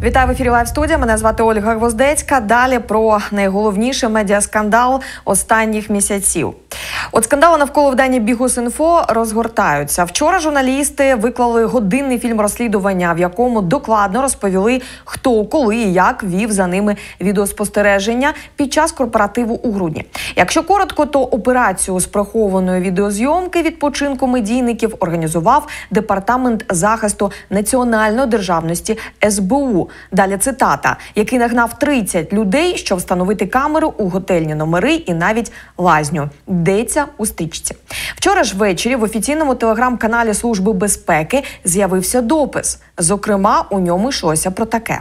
Вітаю в ефірі Лайв-студія. Мене звати Ольга Гвоздецька. Далі про найголовніший медіаскандал останніх місяців. От скандали навколо видання Bihus.info розгортаються. Вчора журналісти виклали годинний фільм розслідування, в якому докладно розповіли, хто, коли і як вів за ними відеоспостереження під час корпоративу у грудні. Якщо коротко, то операцію з прихованої відеозйомки відпочинку медійників організував Департамент захисту національної державності СБУ. Далі цитата, який нагнав 30 людей, щоб встановити камеру у готельні номери і навіть лазню. Йдеться у стрічці. Вчора ж ввечері в офіційному телеграм-каналі Служби безпеки з'явився допис. Зокрема, у ньому йшлося про таке.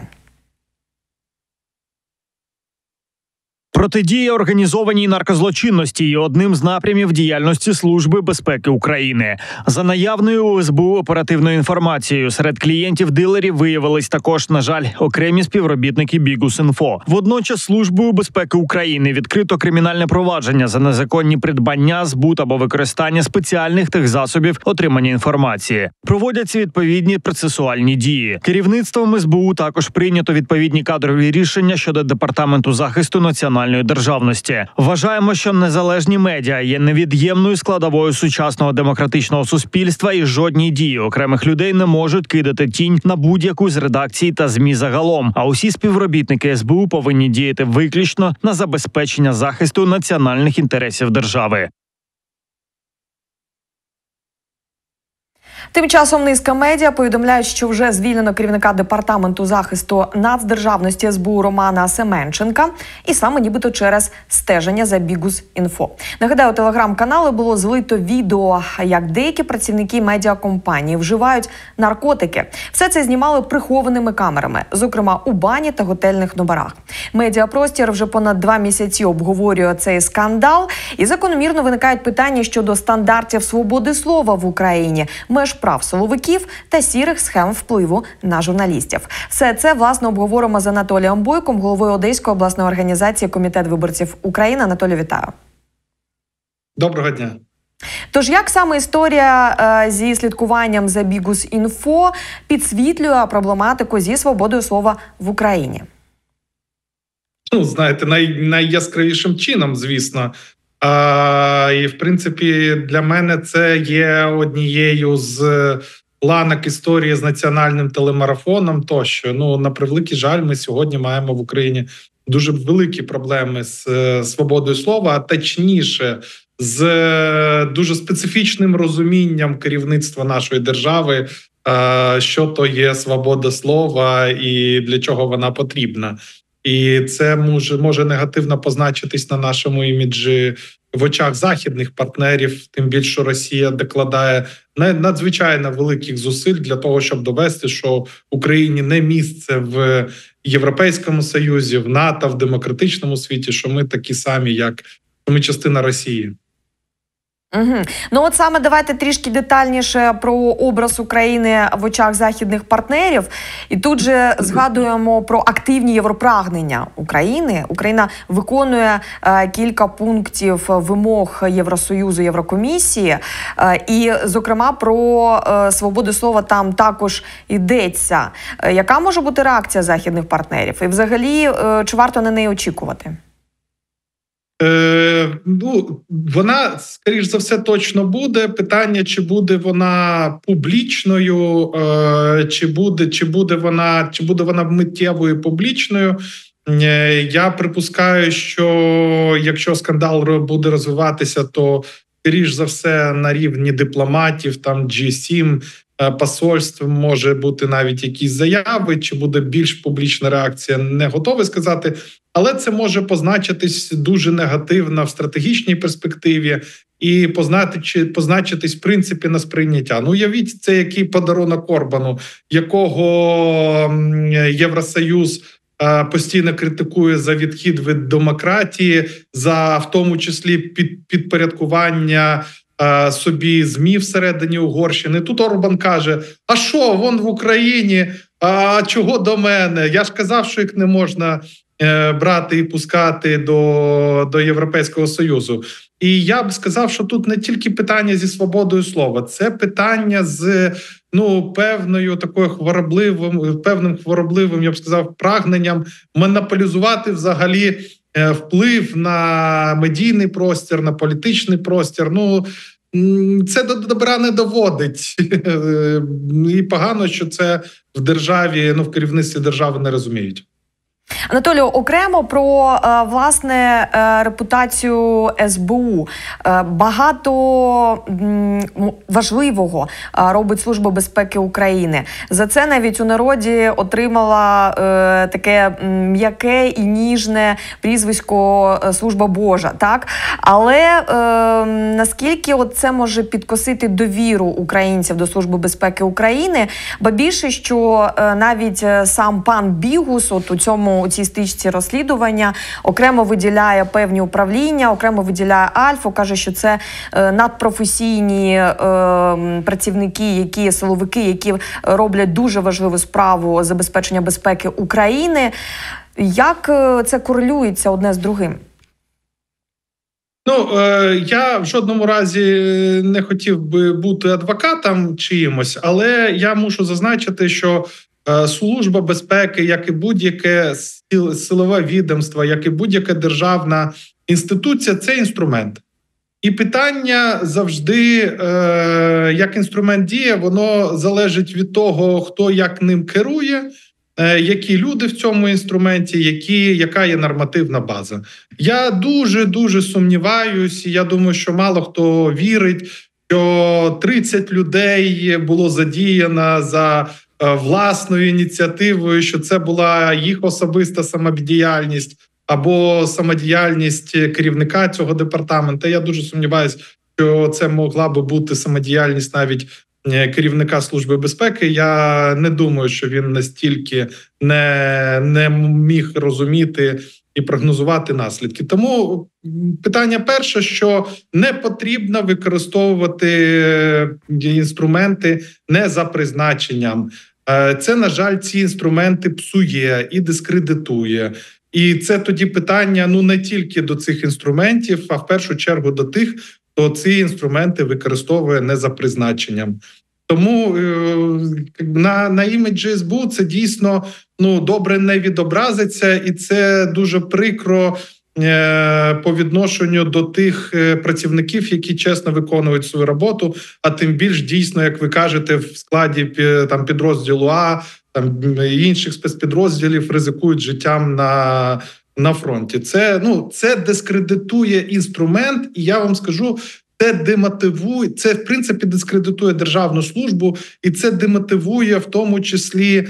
Протидія організованій наркозлочинності є одним з напрямів діяльності Служби безпеки України. За наявною у СБУ оперативною інформацією, серед клієнтів дилерів виявились також, на жаль, окремі співробітники Bihus.info. Водночас Службою безпеки України відкрито кримінальне провадження за незаконні придбання, збут або використання спеціальних техзасобів отримання інформації. Проводяться відповідні процесуальні дії. Керівництвом СБУ також прийнято відповідні кадрові рішення щодо Департаменту захисту національної державності. Вважаємо, що незалежні медіа є невід'ємною складовою сучасного демократичного суспільства, і жодні дії окремих людей не можуть кидати тінь на будь-яку з редакцій та ЗМІ загалом. А усі співробітники СБУ повинні діяти виключно на забезпечення захисту національних інтересів держави. Тим часом низка медіа повідомляють, що вже звільнено керівника Департаменту захисту нацдержавності СБУ Романа Семенченка, і саме нібито через стеження за Bihus.info. Нагадаю, у телеграм-канали було злито відео, як деякі працівники медіакомпанії вживають наркотики. Все це знімали прихованими камерами, зокрема у бані та готельних номерах. Медіапростір вже понад 2 місяці обговорює цей скандал, і закономірно виникають питання щодо стандартів свободи слова в Україні, меж прав силовиків та сірих схем впливу на журналістів. Все це, власне, обговоримо з Анатолієм Бойком, головою Одеської обласної організації Комітет виборців України. Анатолій, вітаю. Доброго дня. Тож, як саме історія зі слідкуванням за Bihus.info підсвітлює проблематику зі свободою слова в Україні? Знаєте, найяскравішим чином, звісно. І, в принципі, для мене це є однією з ланок історії з національним телемарафоном тощо. На превеликий жаль, ми сьогодні маємо в Україні дуже великі проблеми з свободою слова, а точніше, з дуже специфічним розумінням керівництва нашої держави, що то є свобода слова і для чого вона потрібна. І це може негативно позначитись на нашому іміджі в очах західних партнерів, тим більше, що Росія докладає надзвичайно великих зусиль для того, щоб довести, що Україні не місце в Європейському Союзі, в НАТО, в демократичному світі, що ми такі самі, як ми частина Росії. Угу. От саме давайте трішки детальніше про образ України в очах західних партнерів. І тут же згадуємо про активні європрагнення України. Україна виконує кілька пунктів вимог Євросоюзу, Єврокомісії. І, зокрема, про свободу слова там також йдеться. Яка може бути реакція західних партнерів? І взагалі, чи варто на неї очікувати? Вона, скоріш за все, точно буде. Питання, чи буде вона публічною, чи буде вона миттєвою публічною. Я припускаю, що якщо скандал буде розвиватися, то, скоріш за все, на рівні дипломатів, там G7, посольств, може бути навіть якісь заяви, чи буде більш публічна реакція, не готовий сказати. Але це може позначитись дуже негативно в стратегічній перспективі і позначитись в принципі на сприйняття. Уявіть, це який подарунок Орбану, якого Євросоюз постійно критикує за відхід від демократії, за в тому числі підпорядкування собі ЗМІ всередині Угорщини. Тут Орбан каже, а що, вон в Україні, а чого до мене? Я ж казав, що їх не можна брати і пускати до Європейського Союзу. І я б сказав, що тут не тільки питання зі свободою слова, це питання з певною такою певним хворобливим, я б сказав, прагненням монополізувати взагалі вплив на медійний простір, на політичний простір. Це до добра не доводить. І погано, що це в державі, в керівництві держави не розуміють. Анатолію, окремо про, власне, репутацію СБУ. Багато важливого робить Служба безпеки України. За це навіть у народі отримала таке м'яке і ніжне прізвисько «Служба Божа». Так? Але наскільки це може підкосити довіру українців до Служби безпеки України? Ба більше, що навіть сам пан Бігус у цій стичці розслідування окремо виділяє певні управління, окремо виділяє Альфу, каже, що це надпрофесійні працівники, силовики, які роблять дуже важливу справу забезпечення безпеки України. Як це корелюється одне з другим? Я в жодному разі не хотів би бути адвокатом чиїмось, але я мушу зазначити, що Служба безпеки, як і будь-яке силове відомство, як і будь-яка державна інституція – це інструмент. І питання завжди, як інструмент діє, воно залежить від того, хто як ним керує, які люди в цьому інструменті, яка є нормативна база. Я дуже сумніваюсь, і я думаю, що мало хто вірить, що 30 людей було задіяно за власною ініціативою, що це була їх особиста самодіяльність або самодіяльність керівника цього департаменту. Я дуже сумніваюся, що це могла би бути самодіяльність навіть керівника Служби безпеки. Я не думаю, що він настільки не міг розуміти і прогнозувати наслідки. Тому питання перше, що не потрібно використовувати інструменти не за призначенням. Це, на жаль, ці інструменти псує і дискредитує. І це тоді питання не тільки до цих інструментів, а в першу чергу до тих, хто ці інструменти використовує не за призначенням. Тому на іміджі СБУ це дійсно добре не відобразиться, і це дуже прикро по відношенню до тих працівників, які чесно виконують свою роботу, а тим більш дійсно, як ви кажете, в складі підрозділу А, інших спецпідрозділів ризикують життям на фронті. Це дискредитує інструмент, і я вам скажу, це демотивує, це в принципі дискредитує державну службу, і це демотивує в тому числі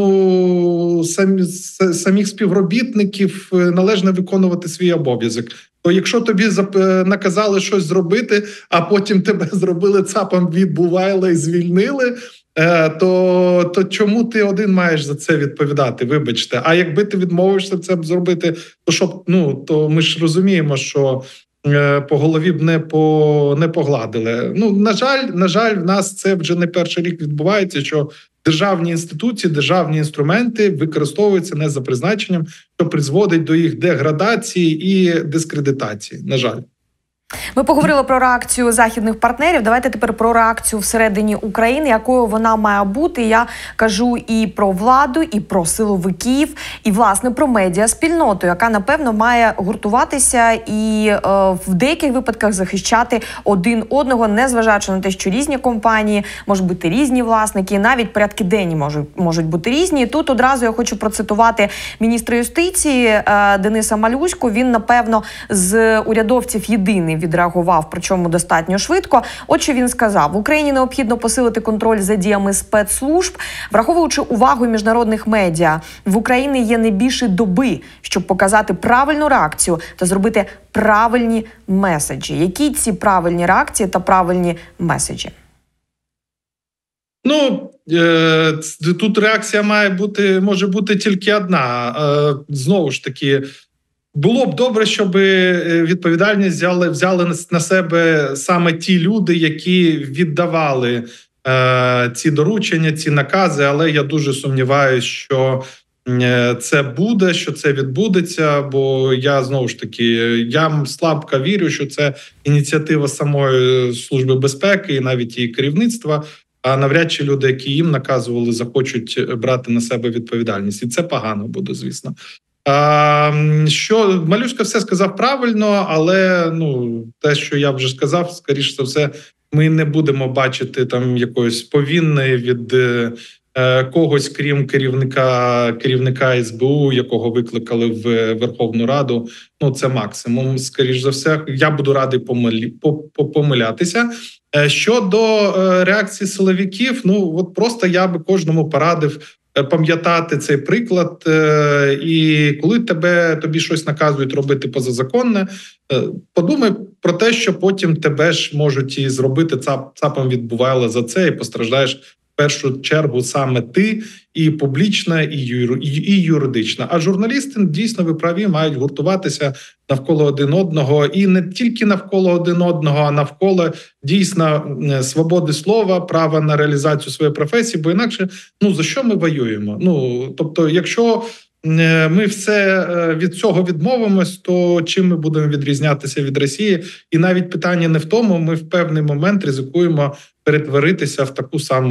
самих співробітників належно виконувати свій обов'язок. То якщо тобі наказали щось зробити, а потім тебе зробили цапом від Бувайла і звільнили, то чому ти один маєш за це відповідати? Вибачте. А якби ти відмовишся це зробити, то ми ж розуміємо, що по голові б не погладили. На жаль, в нас це вже не перший рік відбувається, що державні інституції, державні інструменти використовуються не за призначенням, що призводить до їх деградації і дискредитації, на жаль. Ми поговорили про реакцію західних партнерів. Давайте тепер про реакцію всередині України, якою вона має бути. Я кажу і про владу, і про силовиків, і, власне, про медіаспільноту, яка, напевно, має гуртуватися і в деяких випадках захищати один одного, незважаючи на те, що різні компанії, можуть бути різні власники, навіть порядки денні можуть бути різні. І тут одразу я хочу процитувати міністра юстиції Дениса Малюську. Він, напевно, з урядовців єдиний відреагував, причому достатньо швидко. От що він сказав: в Україні необхідно посилити контроль за діями спецслужб, враховуючи увагу міжнародних медіа. В Україні є не більше доби, щоб показати правильну реакцію та зробити правильні меседжі. Які ці правильні реакції та правильні меседжі? Тут реакція може бути тільки одна. Знову ж таки, було б добре, щоб відповідальність взяли на себе саме ті люди, які віддавали ці доручення, ці накази, але я дуже сумніваюся, що це буде, що це відбудеться, бо я знову ж таки я слабко вірю, що це ініціатива самої Служби безпеки і навіть її керівництва. А навряд чи люди, які їм наказували, захочуть брати на себе відповідальність, і це погано буде, звісно. Що Малюська все сказав правильно, але те, що я вже сказав, скоріш за все, ми не будемо бачити там якоїсь повінної від когось, крім керівника СБУ, якого викликали в Верховну Раду. Це максимум. Скоріш за все, я буду радий помилятися. Щодо реакції силовиків, просто я би кожному порадив пам'ятати цей приклад, і коли тобі щось наказують робити позазаконне, подумай про те, що потім тебе ж можуть і зробити цапом відбувало за це, і постраждаєш в першу чергу саме ти, і публічна, і юридична. А журналісти, дійсно, ви праві, мають гуртуватися навколо один одного, і не тільки навколо один одного, а навколо дійсно свободи слова, права на реалізацію своєї професії, бо інакше, за що ми воюємо? Тобто, якщо ми все від цього відмовимось, то чим ми будемо відрізнятися від Росії? І навіть питання не в тому, ми в певний момент ризикуємо перетворитися в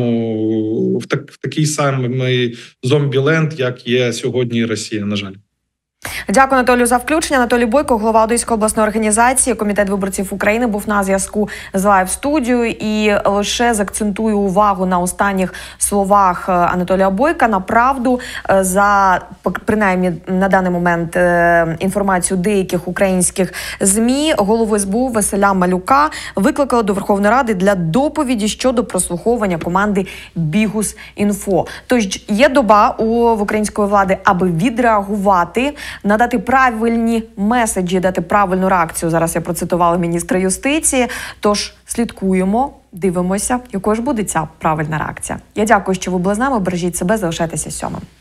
такий самий зомбіленд, як є сьогодні Росія, на жаль. Дякую, Анатолію, за включення. Анатолій Бойко, голова Одеської обласної організації Комітет виборців України, був на зв'язку з лайв-студією. І лише закцентую увагу на останніх словах Анатолія Бойка. На правду, за, принаймні, на даний момент інформацію деяких українських ЗМІ, голову СБУ Василя Малюка викликали до Верховної Ради для доповіді щодо прослуховування команди Bihus.info. Тож є доба в української влади, аби відреагувати, надати правильні меседжі, дати правильну реакцію. Зараз я процитувала міністра юстиції. Тож слідкуємо, дивимося, якою ж буде ця правильна реакція. Я дякую, що ви були з нами. Бережіть себе, залишайтеся з 7.